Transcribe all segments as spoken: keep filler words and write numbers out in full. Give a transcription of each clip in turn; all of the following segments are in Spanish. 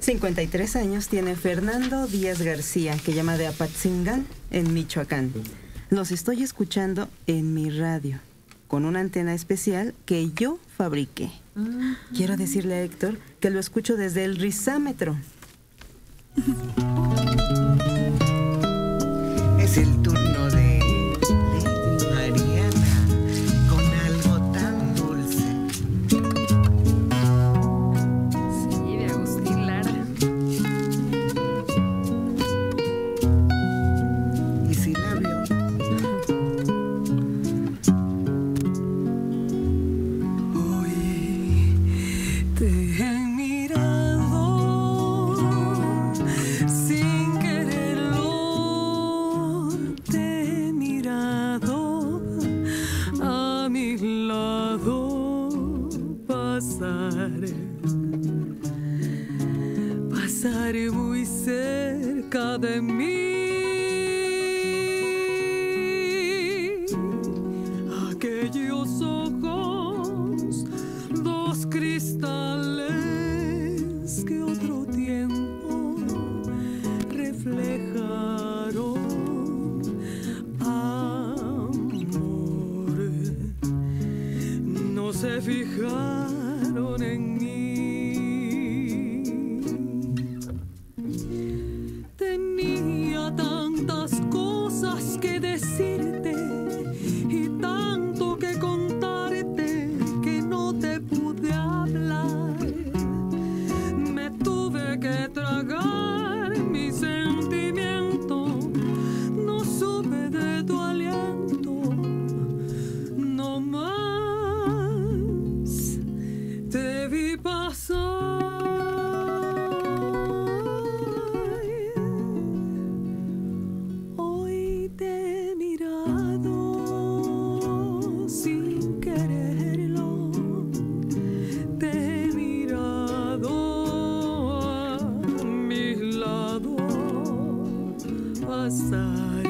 cincuenta y tres años tiene Fernando Díaz García, que llama de Apatzingán, en Michoacán. Los estoy escuchando en mi radio, con una antena especial que yo fabriqué. Uh-huh. Quiero decirle a Héctor que lo escucho desde el rizámetro. Es el turno de Lady Mariana con algo tan dulce. Sí, de Agustín Lara. ¿Y si la vio? Hoy te he mirado sin quererlo, te he mirado a mi lado pasar, pasar muy cerca de mí. Aquellos ojos, dos cristales que otro tiempo reflejaron amor, no se fijaron en mí. Tenía tantas cosas que decirte y tanto que contarte que no te pude hablar. Me tuve que tragar mi sentimiento, no supe de tu aliento, no más te vi pasar. Hoy te he mirado sin quererlo, te he mirado a mi lado pasar,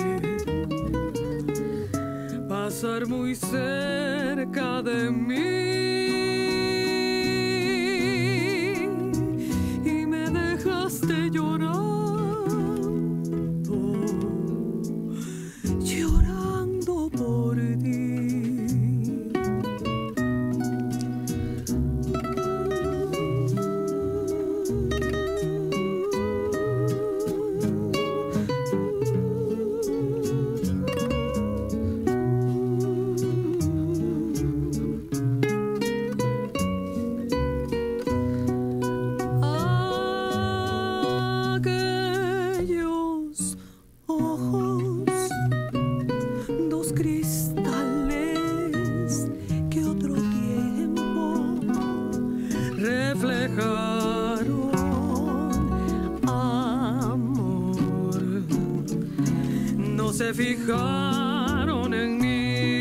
pasar muy cerca de mí. Y me dejaste llorando, llorando por ti. Aquellos ojos, dos cristales que otro tiempo reflejaron amor, no se fijaron en mí.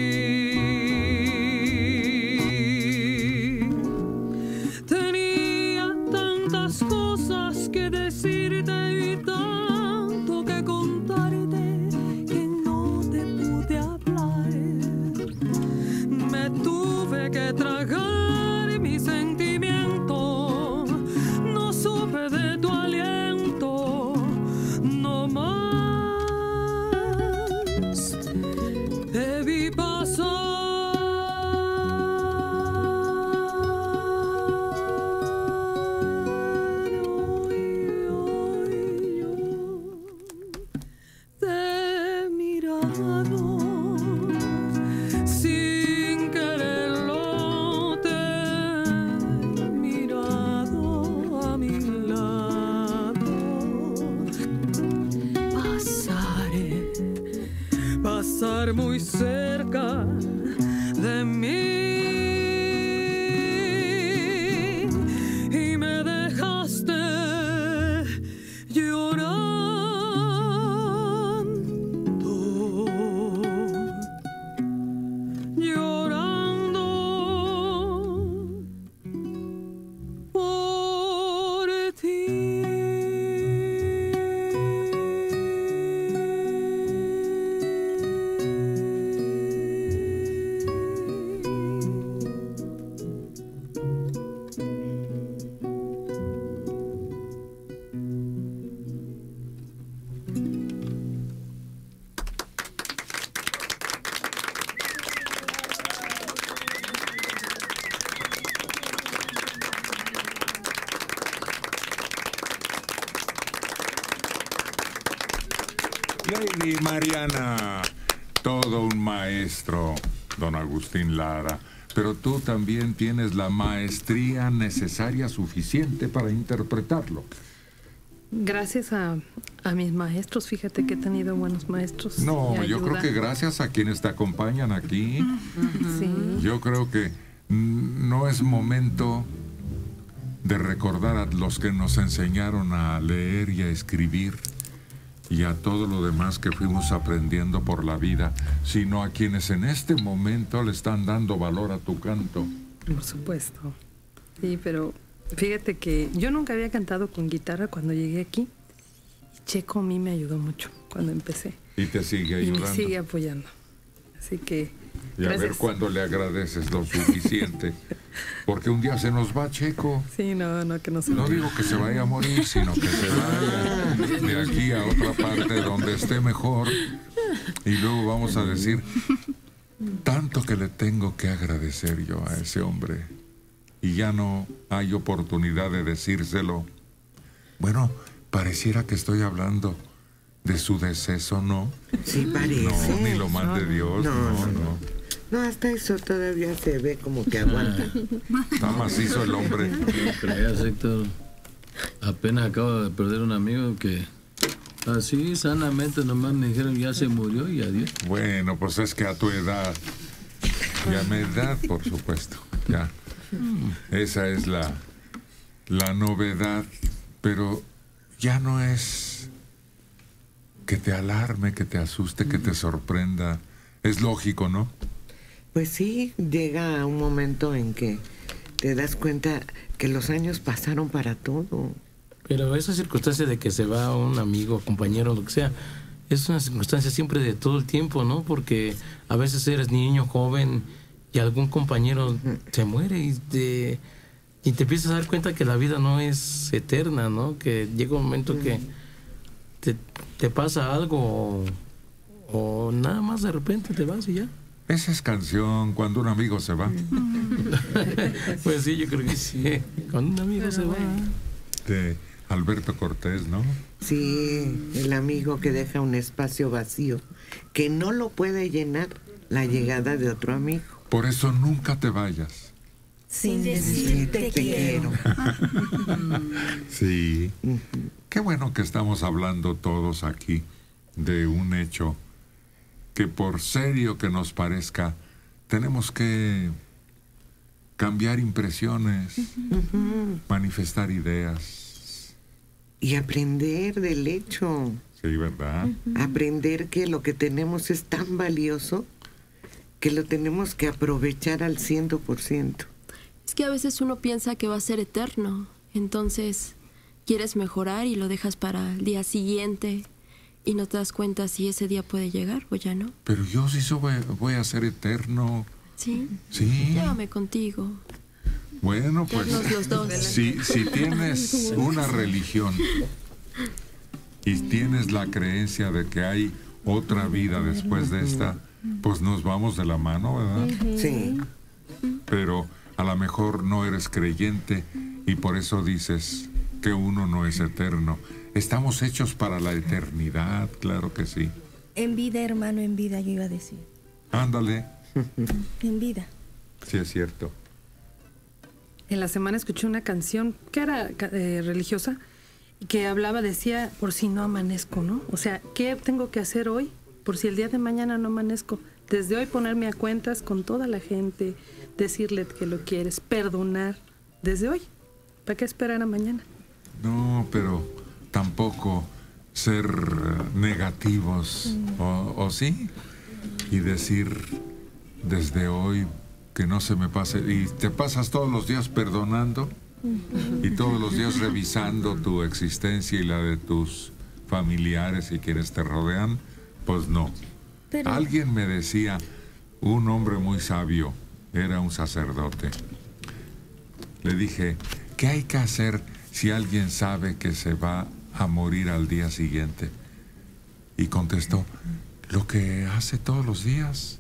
Tenía tantas cosas que decirte y tanto que contarte que no te pude hablar. Me tuve que tragar mi sentimiento, no supe de tu aliento, no más te vi pasar. Hoy, hoy yo te he mirado sin quererlo, te he mirado a mi lado pasar, pasar muy cerca de mí. Y me dejaste llorando, llorando por ti. Lady Mariana, todo un maestro, don Agustín Lara. Pero tú también tienes la maestría necesaria, suficiente para interpretarlo. Gracias a, a mis maestros, fíjate que he tenido buenos maestros. No, y yo creo ayuda. que gracias a quienes te acompañan aquí. Sí. Yo creo que mm, no es momento de recordar a los que nos enseñaron a leer y a escribir y a todo lo demás que fuimos aprendiendo por la vida, sino a quienes en este momento le están dando valor a tu canto. Por supuesto. Sí, pero fíjate que yo nunca había cantado con guitarra cuando llegué aquí. Y Checo a mí me ayudó mucho cuando empecé. Y te sigue Y ayudando. me sigue apoyando. Así que Y a ver gracias. cuándo le agradeces lo suficiente. Porque un día se nos va, Checo. Sí, no, no, que no se No digo que se vaya a morir, sino que se vaya de aquí a otra parte donde esté mejor. Y luego vamos a decir, tanto que le tengo que agradecer yo a ese hombre. Y ya no hay oportunidad de decírselo. Bueno, pareciera que estoy hablando de su deceso, ¿no? Sí, parece. No, ni lo mande Dios, No, no, no, no. no. No, hasta eso todavía se ve como que aguanta. Está macizo el hombre. No creas, Héctor. Apenas acabo de perder un amigo que así sanamente nomás me dijeron ya se murió y adiós. Bueno, pues es que a tu edad, y a mi edad, por supuesto, ya. Esa es la, la novedad, pero ya no es que te alarme, que te asuste, que te sorprenda. Es lógico, ¿no? Pues sí, llega un momento en que te das cuenta que los años pasaron para todo. Pero esa circunstancia de que se va un amigo, compañero, lo que sea, es una circunstancia siempre de todo el tiempo, ¿no? Porque a veces eres niño, joven, y algún compañero se muere y te, y te empiezas a dar cuenta que la vida no es eterna, ¿no? Que llega un momento que te, te pasa algo o, o nada más de repente te vas y ya. Esa es canción, cuando un amigo se va. Pues sí, yo creo que sí. Cuando un amigo se va. De Alberto Cortés, ¿no? Sí, el amigo que deja un espacio vacío, que no lo puede llenar la llegada de otro amigo. Por eso nunca te vayas. Sin decirte te quiero. Sí. Qué bueno que estamos hablando todos aquí de un hecho que por serio que nos parezca, tenemos que cambiar impresiones, manifestar ideas. Y aprender del hecho. Sí, ¿verdad? Aprender que lo que tenemos es tan valioso que lo tenemos que aprovechar al ciento por ciento. Es que a veces uno piensa que va a ser eterno, entonces quieres mejorar y lo dejas para el día siguiente y no te das cuenta si ese día puede llegar o ya no. Pero yo sí so- voy, voy a ser eterno. ¿Sí? Sí. Llévame contigo. Bueno, pues Llévanos los dos. si, si tienes una religión y tienes la creencia de que hay otra vida después de esta, pues nos vamos de la mano, ¿verdad? Sí. Pero a lo mejor no eres creyente y por eso dices que uno no es eterno. Estamos hechos para la eternidad, claro que sí. En vida, hermano, en vida, yo iba a decir. Ándale, En vida. sí es cierto. En la semana escuché una canción que era eh, religiosa y que hablaba, decía, por si no amanezco, ¿no? O sea, ¿qué tengo que hacer hoy por si el día de mañana no amanezco? Desde hoy ponerme a cuentas con toda la gente, decirle que lo quieres, perdonar. Desde hoy. ¿Para qué esperar a mañana? No, pero tampoco ser eh, negativos, o, o sí, y decir desde hoy que no se me pase, y te pasas todos los días perdonando y todos los días revisando tu existencia y la de tus familiares y quienes te rodean, pues no. Pero- Alguien me decía, un hombre muy sabio, era un sacerdote, le dije, ¿qué hay que hacer si alguien sabe que se va a morir al día siguiente? Y contestó, lo que hace todos los días.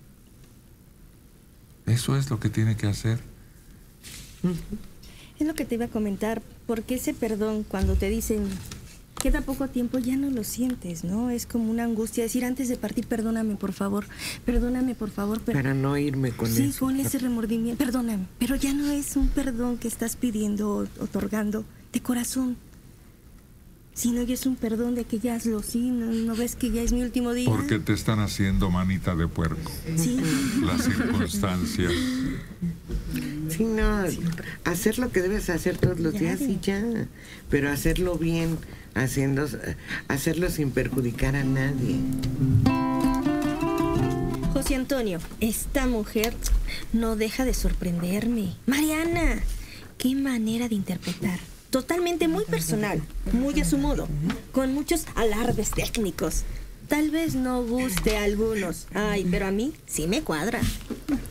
Eso es lo que tiene que hacer. Es lo que te iba a comentar, porque ese perdón, cuando te dicen queda poco tiempo, ya no lo sientes, ¿no? Es como una angustia decir antes de partir, perdóname por favor, perdóname por favor. Per Para no irme con sí, eso. Sí, con ese remordimiento, perdóname. Pero ya no es un perdón que estás pidiendo o otorgando de corazón, sino ya es un perdón de que ya hazlo, sí, no, no ves que ya es mi último día. Porque te están haciendo manita de puerco. Sí. Las circunstancias. Sí, no, hacer lo que debes hacer todos los días y ya, pero hacerlo bien, haciendo, hacerlo sin perjudicar a nadie. José Antonio, esta mujer no deja de sorprenderme. Mariana, qué manera de interpretar. Totalmente muy personal, muy a su modo, con muchos alardes técnicos. Tal vez no guste a algunos, ay, pero a mí sí me cuadra.